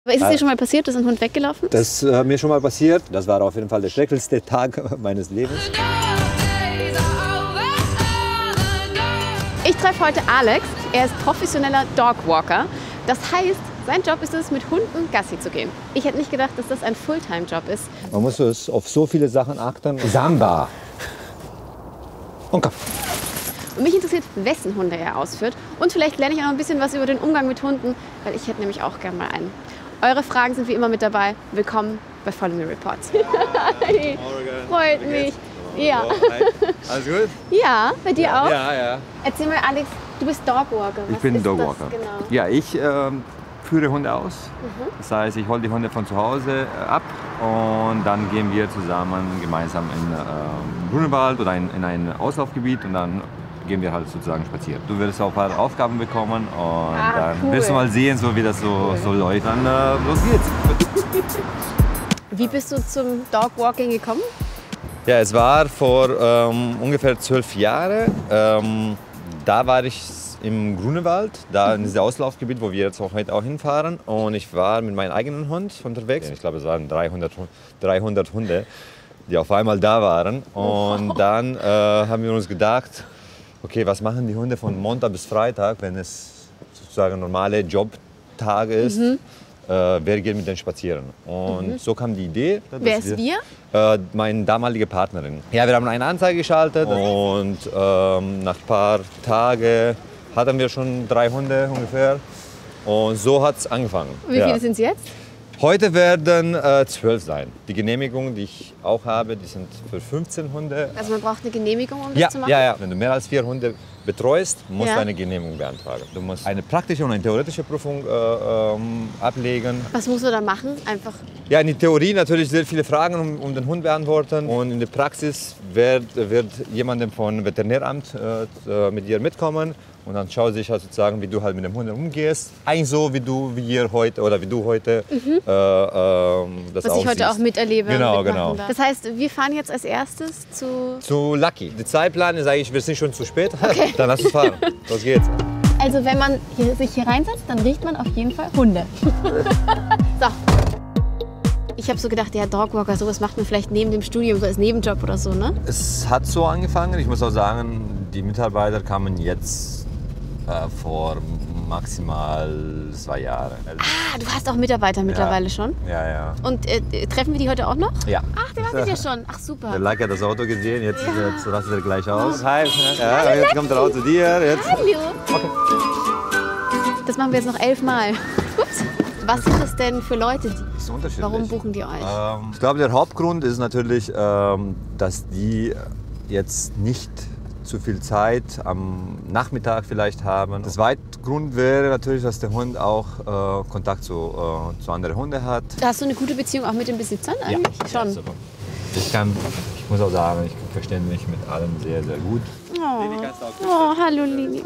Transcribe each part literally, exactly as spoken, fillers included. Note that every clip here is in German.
Aber ist es dir schon mal passiert, dass ein Hund weggelaufen ist? Das ist äh, mir schon mal passiert. Das war auf jeden Fall der schrecklichste Tag meines Lebens. Ich treffe heute Alex. Er ist professioneller Dogwalker. Das heißt, sein Job ist es, mit Hunden Gassi zu gehen. Ich hätte nicht gedacht, dass das ein Fulltime-Job ist. Man muss auf so viele Sachen achten. Samba. Und komm. Und mich interessiert, wessen Hunde er ausführt. Und vielleicht lerne ich auch noch ein bisschen was über den Umgang mit Hunden, weil ich hätte nämlich auch gerne mal einen. Eure Fragen sind wie immer mit dabei. Willkommen bei Follow Me Reports. Hi. Freut mich. Ja. Hi. Alles gut? Ja, bei dir auch? Ja, ja. Erzähl mal, Alex, du bist Dogwalker. Was Ich bin ist Dogwalker. das genau? Ja, ich äh, führe Hunde aus. Mhm. Das heißt, ich hole die Hunde von zu Hause äh, ab und dann gehen wir zusammen gemeinsam in äh, Grunewald oder in, in ein Auslaufgebiet und dann gehen wir halt sozusagen spazieren. Du wirst auch ein paar Aufgaben bekommen und ah, dann cool. wirst du mal sehen, so wie das so, cool. so läuft. Dann äh, los geht's. Wie bist du zum Dogwalking gekommen? Ja, es war vor ähm, ungefähr zwölf Jahren. Ähm, da war ich im Grunewald, da in diesem Auslaufgebiet, wo wir jetzt auch heute auch hinfahren. Und ich war mit meinem eigenen Hund unterwegs. Ich glaube, es waren dreihundert, dreihundert Hunde, die auf einmal da waren. Und dann äh, haben wir uns gedacht, okay, was machen die Hunde von Montag bis Freitag, wenn es sozusagen normale Jobtag ist? Mhm. Äh, wer geht mit denen spazieren? Und mhm. so kam die Idee. Wer ist wir? Äh, meine damalige Partnerin. Ja, wir haben eine Anzeige geschaltet oh. und ähm, nach ein paar Tagen hatten wir schon drei Hunde ungefähr. Und so hat es angefangen. Wie ja. viele sind es jetzt? Heute werden äh, zwölf sein. Die Genehmigungen, die ich auch habe, die sind für fünfzehn Hunde. Also man braucht eine Genehmigung, um das ja, zu machen? Ja, ja. Wenn du mehr als vier Hunde betreust, musst ja. du eine Genehmigung beantragen. Du musst eine praktische und eine theoretische Prüfung äh, ähm, ablegen. Was musst du da machen? Einfach? Ja, in der Theorie natürlich sehr viele Fragen um, um den Hund beantworten. Und in der Praxis wird, wird jemand vom Veterinäramt äh, mit dir mitkommen. Und dann schaut sich halt sozusagen, wie du halt mit dem Hund umgehst. Eigentlich so, wie du wie ihr heute oder wie du heute mhm. äh, äh, das Was ich heute auch miterlebe. Genau, genau. Darf. Das heißt, wir fahren jetzt als erstes zu... Zu Lucky. Der Zeitplan ist eigentlich, wir sind schon zu spät. Okay. Dann lass uns fahren. Los geht's. Also wenn man hier, sich hier reinsetzt, dann riecht man auf jeden Fall Hunde. So. Ich habe so gedacht, ja, Dogwalker, sowas macht man vielleicht neben dem Studium, so als Nebenjob oder so, ne? Es hat so angefangen. Ich muss auch sagen, die Mitarbeiter kamen jetzt äh, vor maximal zwei Jahren. Also ah, du hast auch Mitarbeiter mittlerweile ja. schon? Ja, ja. Und äh, treffen wir die heute auch noch? Ja. Ach, den hast du ja schon. Ach, super. Der Lucky hat das Auto gesehen, jetzt, ja. jetzt rastet er gleich aus. Hi. Ja, Hallo, jetzt kommt er auch zu dir. Jetzt. Hallo. Okay. Das machen wir jetzt noch elfmal. Ups. Was sind das denn für Leute? Die, das ist unterschiedlich. Warum buchen die euch? Ähm, ich glaube, der Hauptgrund ist natürlich, ähm, dass die jetzt nicht zu viel Zeit am Nachmittag vielleicht haben. Der zweite Grund wäre natürlich, dass der Hund auch äh, Kontakt zu, äh, zu anderen Hunden hat. Hast du eine gute Beziehung auch mit den Besitzern eigentlich? Ja, schon. Ja, super. Ich, kann, ich muss auch sagen, ich verstehe mich mit allem sehr, sehr gut. Oh, oh hallo Lili.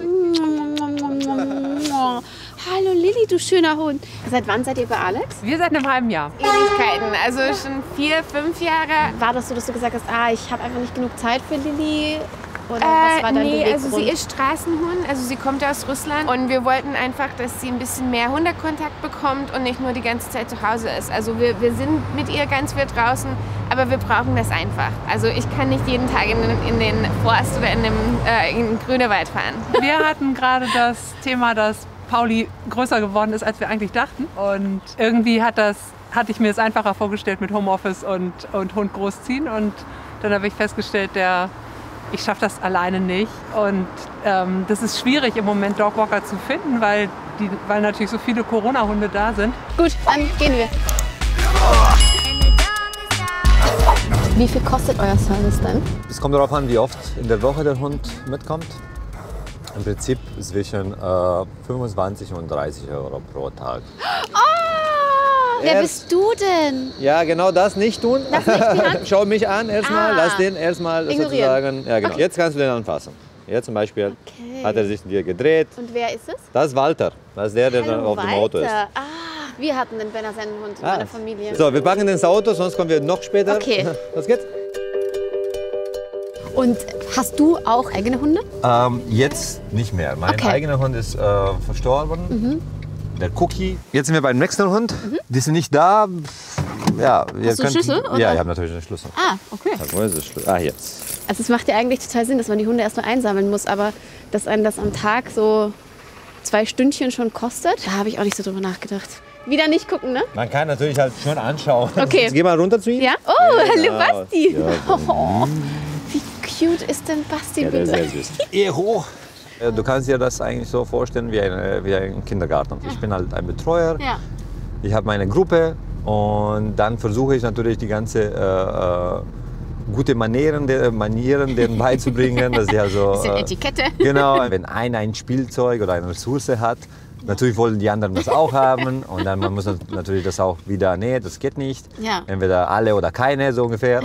Oh, hallo Lili, du schöner Hund. Seit wann seid ihr bei Alex? Wir seit einem halben Jahr. Ewigkeiten, also schon vier, fünf Jahre. War das so, dass du gesagt hast, ah, ich habe einfach nicht genug Zeit für Lili? Oder was war dein nee, Beweggrund? also sie ist Straßenhund, also sie kommt aus Russland und wir wollten einfach, dass sie ein bisschen mehr Hundekontakt bekommt und nicht nur die ganze Zeit zu Hause ist. Also wir, wir sind mit ihr ganz viel draußen, aber wir brauchen das einfach. Also ich kann nicht jeden Tag in, in den Forst oder in den, äh, in den Grünewald fahren. Wir hatten gerade das Thema, dass Pauli größer geworden ist, als wir eigentlich dachten. Und irgendwie hat das, hatte ich mir es einfacher vorgestellt mit Homeoffice und, und Hund großziehen. Und dann habe ich festgestellt, der ich schaffe das alleine nicht. Und ähm, das ist schwierig im Moment, Dogwalker zu finden, weil, die, weil natürlich so viele Corona-Hunde da sind. Gut, dann gehen wir. Wie viel kostet euer Service denn? Es kommt darauf an, wie oft in der Woche der Hund mitkommt. Im Prinzip zwischen äh, fünfundzwanzig und dreißig Euro pro Tag. Oh! Wer bist du denn? Ja, genau das nicht tun. Lass nicht die Hand. Schau mich an erstmal, Ah. lass den erstmal sozusagen. Ja, genau. Okay. Jetzt kannst du den anfassen. Jetzt zum Beispiel Okay. hat er sich zu dir gedreht. Und wer ist es? Das ist Walter. Das ist der, der Hallo, auf dem Auto ist. Walter. Ah, wir hatten den Benner Sennenhund in Ah. meiner Familie. So, wir packen den ins Auto, sonst kommen wir noch später. Okay. Los geht's. Und hast du auch eigene Hunde? Ähm, jetzt nicht mehr. Mein Okay. eigener Hund ist äh, verstorben. Mhm. der Cookie. Jetzt sind wir beim nächsten Hund. Mhm. Die sind nicht da. Ja, wir Hast du einen Schlüssel? Oder? Ja, ich habe natürlich einen Schlüssel. Ah, okay. Ja, wo ist der Schlüssel? Ah, jetzt. Also es macht ja eigentlich total Sinn, dass man die Hunde erstmal einsammeln muss, aber dass einen das am Tag so zwei Stündchen schon kostet, da habe ich auch nicht so drüber nachgedacht. Wieder nicht gucken, ne? Man kann natürlich halt schon anschauen. Okay. Jetzt geh mal runter zu ihm. Ja? Oh, Genau. hallo Basti. Ja. Oh, wie cute ist denn Basti, Ja, der ist bitte? sehr süß. Ehe hoch. Du kannst dir das eigentlich so vorstellen wie, eine, wie ein Kindergarten. Ich bin halt ein Betreuer. Ja. Ich habe meine Gruppe und dann versuche ich natürlich die ganze äh, äh, gute Manieren, der, Manieren denen beizubringen. Dass sie also, Bisschen äh, Etikette. Genau, wenn einer ein Spielzeug oder eine Ressource hat, natürlich wollen die anderen das auch haben und dann man muss natürlich das auch wieder, nee, das geht nicht. Ja. Entweder alle oder keine, so ungefähr.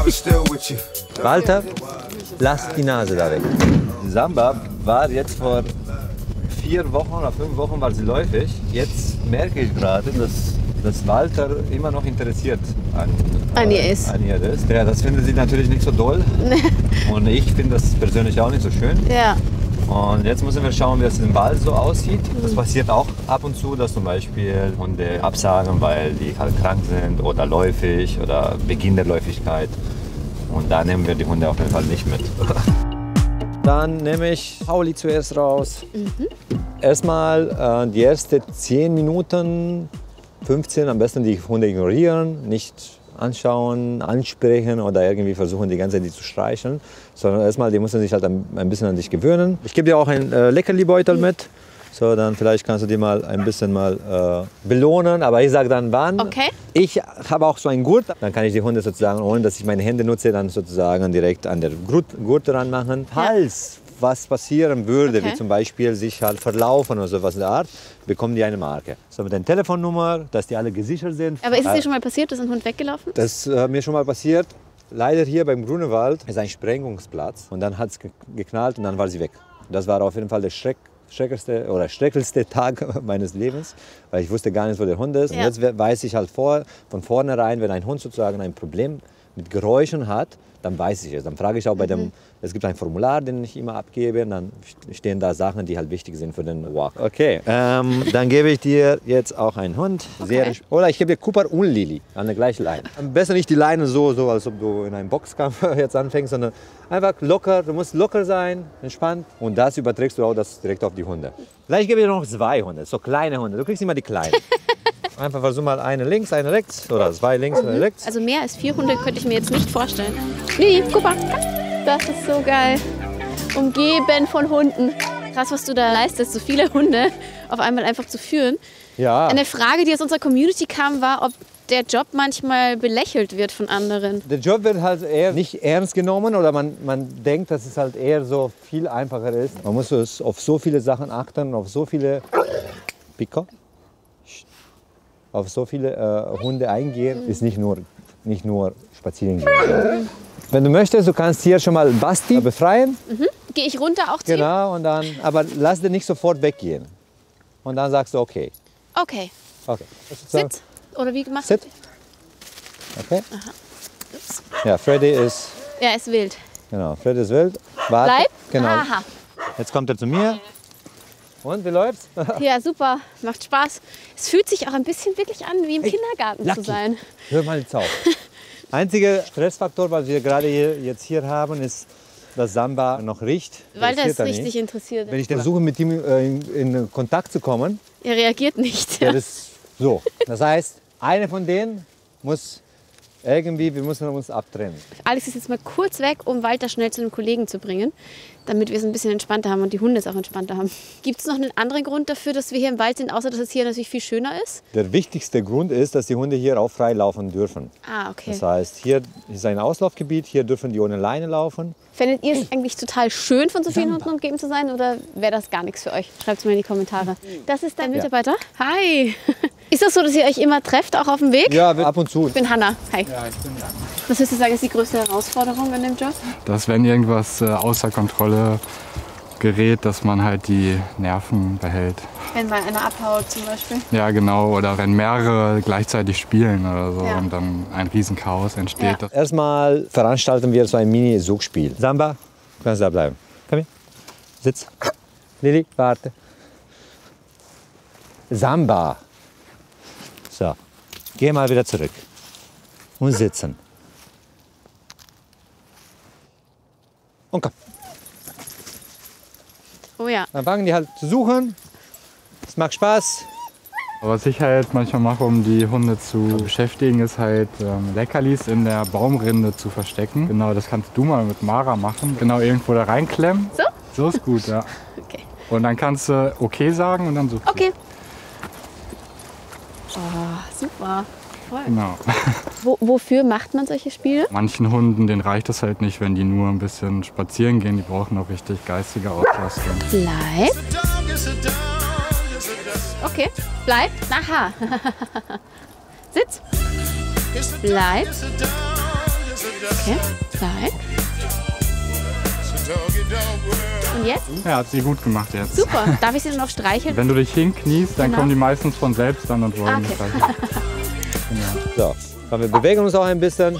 Walter, lass die Nase da weg. Samba war jetzt vor vier Wochen oder fünf Wochen war sie läufig. Jetzt merke ich gerade, dass, dass Walter immer noch interessiert an, An ihr ist. An ihr ist. Ja, das findet sie natürlich nicht so doll. Und ich finde das persönlich auch nicht so schön. Ja. Und jetzt müssen wir schauen, wie es im Wald so aussieht. Das passiert auch ab und zu, dass zum Beispiel Hunde absagen, weil die halt krank sind oder läufig oder Beginn der Läufigkeit. Und da nehmen wir die Hunde auf jeden Fall nicht mit. Dann nehme ich Pauli zuerst raus. Mhm. Erstmal äh, die ersten zehn Minuten, fünfzehn, am besten die Hunde ignorieren, nicht anschauen, ansprechen oder irgendwie versuchen, die ganze Zeit die zu streicheln. Sondern erstmal, die müssen sich halt ein, ein bisschen an dich gewöhnen. Ich gebe dir auch einen äh, Leckerli-Beutel mit. So, dann vielleicht kannst du die mal ein bisschen mal äh, belohnen, aber ich sage dann wann. Okay. Ich habe auch so einen Gurt, dann kann ich die Hunde sozusagen, ohne dass ich meine Hände nutze, dann sozusagen direkt an der Gurt, Gurt dran machen. Falls was passieren würde, Okay. wie zum Beispiel sich halt verlaufen oder sowas in der Art, bekommen die eine Marke. So mit der Telefonnummer, dass die alle gesichert sind. Aber ist es Äh, dir schon mal passiert, dass ein Hund weggelaufen ist? Das ist äh, mir schon mal passiert. Leider hier beim Grunewald ist ein Sprengungsplatz und dann hat es geknallt und dann war sie weg. Das war auf jeden Fall der Schreck, schrecklichste oder schrecklichste Tag meines Lebens, weil ich wusste gar nicht, wo der Hund ist. Ja. Und jetzt we- weiß ich halt vor, von vornherein, wenn ein Hund sozusagen ein Problem mit Geräuschen hat, dann weiß ich es. Dann frage ich auch bei dem, es gibt ein Formular, den ich immer abgebe, und dann stehen da Sachen, die halt wichtig sind für den Walk. Okay, ähm, dann gebe ich dir jetzt auch einen Hund. Sehr, Okay. oder ich gebe dir Cooper und Lili an der gleichen Leine. Am besten nicht die Leine so, so, als ob du in einem Boxkampf jetzt anfängst, sondern einfach locker. Du musst locker sein, entspannt. Und das überträgst du auch das direkt auf die Hunde. Vielleicht gebe ich dir noch zwei Hunde, so kleine Hunde. Du kriegst immer die kleinen. Einfach versuch mal eine links, eine rechts oder zwei links, eine rechts. Also mehr als vier Hunde könnte ich mir jetzt nicht vorstellen. Lili, guck mal. Das ist so geil. Umgeben von Hunden. Krass, was du da leistest, so viele Hunde auf einmal einfach zu führen. Ja. Eine Frage, die aus unserer Community kam, war, ob der Job manchmal belächelt wird von anderen. Der Job wird halt eher nicht ernst genommen oder man, man denkt, dass es halt eher so viel einfacher ist. Man muss es auf so viele Sachen achten, auf so viele Pico, auf so viele äh, Hunde eingehen, ist nicht nur, nicht nur spazieren gehen. Wenn du möchtest, du kannst hier schon mal Basti befreien. Mhm. Gehe ich runter auch zu ihm? Genau, und dann, aber lass den nicht sofort weggehen. Und dann sagst du okay. Okay. Okay. Sitz. Oder wie gemacht? Sit. Okay. Ups. Ja, Freddy ist, Ja, ist wild. genau, Freddy ist wild. Warte. Bleib. Genau. Aha. Jetzt kommt er zu mir. Und, wie läuft's? Ja, super. Macht Spaß. Es fühlt sich auch ein bisschen wirklich an, wie im Kindergarten Lucky. zu sein. Hör mal jetzt auf. Einziger Stressfaktor, was wir gerade hier, jetzt hier haben, ist, dass Samba noch riecht. Weil das Interessiert er richtig nicht. interessiert. Wenn ich versuche, mit ihm äh, in, in Kontakt zu kommen, Er reagiert nicht. der ist so. Das heißt, eine von denen muss irgendwie, wir müssen uns abtrennen. Alex ist jetzt mal kurz weg, um Walter schnell zu einem Kollegen zu bringen, damit wir es ein bisschen entspannter haben und die Hunde es auch entspannter haben. Gibt es noch einen anderen Grund dafür, dass wir hier im Wald sind, außer dass es hier natürlich viel schöner ist? Der wichtigste Grund ist, dass die Hunde hier auch frei laufen dürfen. Ah, okay. Das heißt, hier ist ein Auslaufgebiet, hier dürfen die ohne Leine laufen. Fändet ihr es eigentlich total schön, von so vielen Hunden umgeben zu sein, oder wäre das gar nichts für euch? Schreibt es mir in die Kommentare. Das ist dein Mitarbeiter? Hi! Ist das so, dass ihr euch immer trefft, auch auf dem Weg? Ja, ab und zu. Ich bin Hanna. Hi. Ja, ich bin Jan. Was würdest du sagen, ist die größte Herausforderung in dem Job? Dass wenn irgendwas äh, außer Kontrolle gerät, dass man halt die Nerven behält. Wenn mal einer abhaut zum Beispiel. Ja, genau. Oder wenn mehrere gleichzeitig spielen oder so Ja. und dann ein Riesenchaos entsteht. Ja. Erstmal veranstalten wir so ein Mini-Suchspiel. Samba, du kannst da bleiben. Komm hier. Sitz. Lili, warte. Samba. So, geh mal wieder zurück und sitzen. Und komm. Oh ja. Dann fangen die halt zu suchen. Es macht Spaß. Was ich halt manchmal mache, um die Hunde zu beschäftigen, ist halt ähm, Leckerlis in der Baumrinde zu verstecken. Genau, das kannst du mal mit Mara machen. Genau, irgendwo da reinklemmen. So? So ist gut, ja. Okay. Und dann kannst du okay sagen und dann suchst du. Okay. Oh, super. Voll. Genau. Wo, wofür macht man solche Spiele? Manchen Hunden, denen reicht es halt nicht, wenn die nur ein bisschen spazieren gehen. Die brauchen auch richtig geistige Auslastung. Bleib. Okay, bleib. Aha. Sitz. Bleib. Okay, bleib. Und jetzt? Ja, hat sie gut gemacht jetzt. Super. Darf ich sie dann noch streicheln? Wenn du dich hinkniest, dann Genau. kommen die meistens von selbst dann und wollen Ah, dich okay. streicheln. So, komm, wir bewegen uns auch ein bisschen.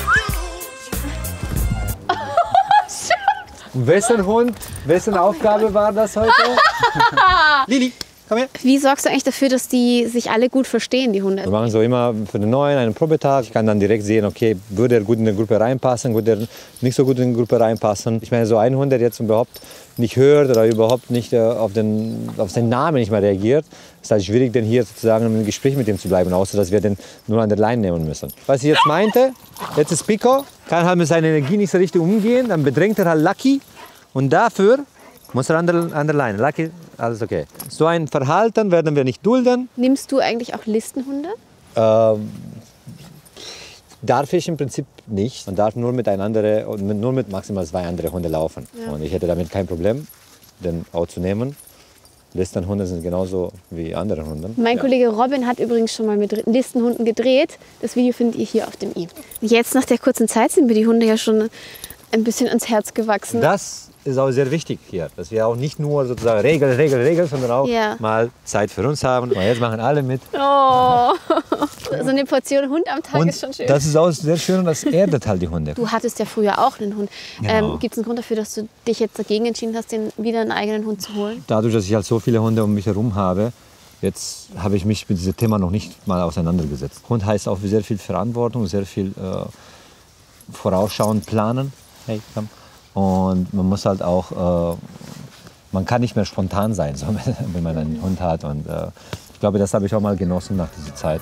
Wessen Hund, wessen Aufgabe war das heute? Lili, komm her. Wie sorgst du eigentlich dafür, dass die sich alle gut verstehen, die Hunde? Wir machen so immer für den Neuen einen Probetag. Ich kann dann direkt sehen, okay, würde er gut in die Gruppe reinpassen, würde er nicht so gut in die Gruppe reinpassen. Ich meine, so ein Hund, der jetzt überhaupt nicht hört oder überhaupt nicht äh, auf, den, auf seinen Namen nicht mehr reagiert, ist halt schwierig, denn hier sozusagen im Gespräch mit ihm zu bleiben, außer dass wir den nur an der Leine nehmen müssen. Was ich jetzt meinte, jetzt ist Pico, kann halt mit seiner Energie nicht so richtig umgehen, dann bedrängt er halt Lucky und dafür muss er an der, an der Leine. Lucky, alles okay. So ein Verhalten werden wir nicht dulden. Nimmst du eigentlich auch Listenhunde? Ähm, darf ich im Prinzip nicht. Man darf nur mit, ein andere, nur mit maximal zwei anderen Hunden laufen. Ja. Und ich hätte damit kein Problem, den auch zu nehmen. Listenhunde sind genauso wie andere Hunde. Mein Ja. Kollege Robin hat übrigens schon mal mit Listenhunden gedreht. Das Video findet ihr hier auf dem i. Jetzt nach der kurzen Zeit sind mir die Hunde ja schon ein bisschen ans Herz gewachsen. Das ist auch sehr wichtig hier, dass wir auch nicht nur sozusagen Regel, Regel, Regel, sondern auch Ja. mal Zeit für uns haben. Und jetzt machen alle mit. Oh, so eine Portion Hund am Tag Und ist schon schön. das ist auch sehr schön und das erdet halt die Hunde. Du hattest ja früher auch einen Hund. Genau. Ähm, Gibt es einen Grund dafür, dass du dich jetzt dagegen entschieden hast, den wieder einen eigenen Hund zu holen? Dadurch, dass ich halt so viele Hunde um mich herum habe, jetzt habe ich mich mit diesem Thema noch nicht mal auseinandergesetzt. Hund heißt auch sehr viel Verantwortung, sehr viel äh, vorausschauen, planen. Hey, komm. Und man muss halt auch, äh, man kann nicht mehr spontan sein, so, wenn man einen Hund hat. Und äh, ich glaube, das habe ich auch mal genossen nach dieser Zeit.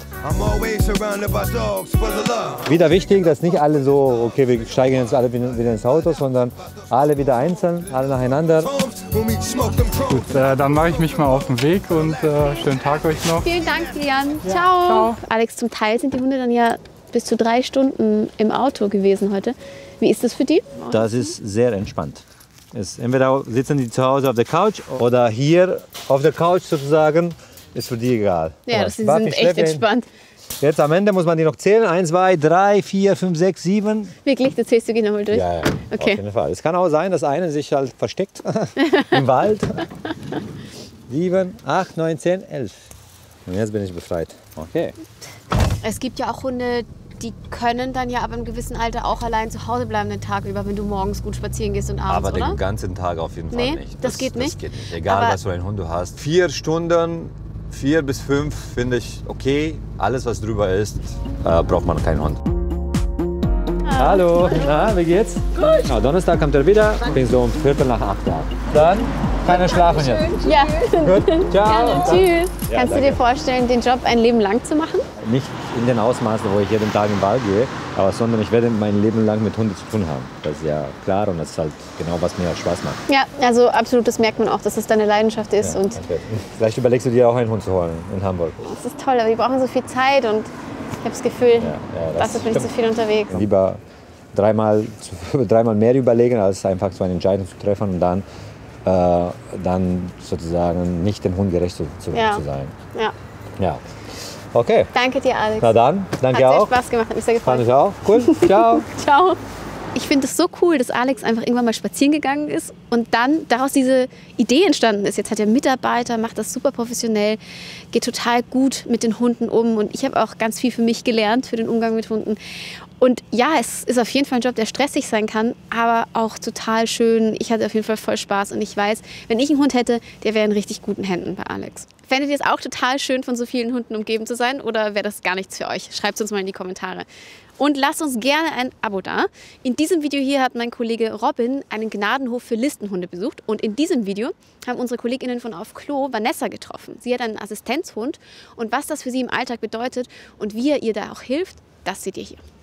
Wieder wichtig, dass nicht alle so, okay, wir steigen jetzt alle wieder ins Auto, sondern alle wieder einzeln, alle nacheinander. Gut, äh, dann mache ich mich mal auf den Weg und äh, schönen Tag euch noch. Vielen Dank, Lian. Ciao. ciao. Alex, zum Teil sind die Hunde dann ja bis zu drei Stunden im Auto gewesen heute. Wie ist das für die? Das ist sehr entspannt. Es, entweder sitzen die zu Hause auf der Couch oder hier auf der Couch sozusagen, ist für die egal. Ja, Guck das, mal, die Buffy sind echt schläft entspannt. Jetzt am Ende muss man die noch zählen. Eins, zwei, drei, vier, fünf, sechs, sieben. Wirklich, das zählst du gleich nochmal durch? Ja, ja, Okay. auf jeden Fall. Es kann auch sein, dass eine sich halt versteckt im Wald. Sieben, acht, neun, zehn, elf. Und jetzt bin ich befreit. Okay. Es gibt ja auch Hunde, die können dann ja ab einem gewissen Alter auch allein zu Hause bleiben den Tag über, wenn du morgens gut spazieren gehst und abends, Aber oder? den ganzen Tag auf jeden Fall Nee, nicht. das geht nicht? Das geht nicht. Egal, Aber- was für einen Hund du hast. Vier Stunden, vier bis fünf finde ich okay. Alles, was drüber ist, äh, braucht man keinen Hund. Hallo, na, wie geht's? Gut. Ja, Donnerstag kommt er wieder. Bin so um Viertel nach acht da. Dann kann er schlafen jetzt. Ja, Gut, ciao. tschüss. Ja, Kannst du danke. dir vorstellen, den Job ein Leben lang zu machen? Nicht in den Ausmaßen, wo ich jeden Tag im Wald gehe, aber sondern ich werde mein Leben lang mit Hunden zu tun haben. Das ist ja klar und das ist halt genau, was mir Spaß macht. Ja, also absolut, das merkt man auch, dass es deine Leidenschaft ist. Ja, Und okay. Vielleicht überlegst du dir auch einen Hund zu holen in Hamburg. das ist toll, aber die brauchen so viel Zeit und ich habe das Gefühl, Ja, ja, das dafür bin ich zu stimmt. viel unterwegs. Lieber dreimal, zu- dreimal mehr überlegen, als einfach so eine Entscheidung zu treffen und dann, äh, dann sozusagen nicht dem Hund gerecht zu, zu, Ja. zu sein. Ja. Ja. Okay, Danke dir, Alex. na dann, Hat danke sehr auch. Spaß gemacht, hat mich sehr gefreut. Fand ich auch. Cool, ciao. Ciao. Ich finde es so cool, dass Alex einfach irgendwann mal spazieren gegangen ist und dann daraus diese Idee entstanden ist. Jetzt hat er Mitarbeiter, macht das super professionell, geht total gut mit den Hunden um und ich habe auch ganz viel für mich gelernt, für den Umgang mit Hunden. Und ja, es ist auf jeden Fall ein Job, der stressig sein kann, aber auch total schön. Ich hatte auf jeden Fall voll Spaß und ich weiß, wenn ich einen Hund hätte, der wäre in richtig guten Händen bei Alex. Fändet ihr es auch total schön, von so vielen Hunden umgeben zu sein oder wäre das gar nichts für euch? Schreibt es uns mal in die Kommentare. Und lasst uns gerne ein Abo da. In diesem Video hier hat mein Kollege Robin einen Gnadenhof für Listenhunde besucht. Und in diesem Video haben unsere KollegInnen von Auf Klo Vanessa getroffen. Sie hat einen Assistenzhund und was das für sie im Alltag bedeutet und wie er ihr da auch hilft, das seht ihr hier.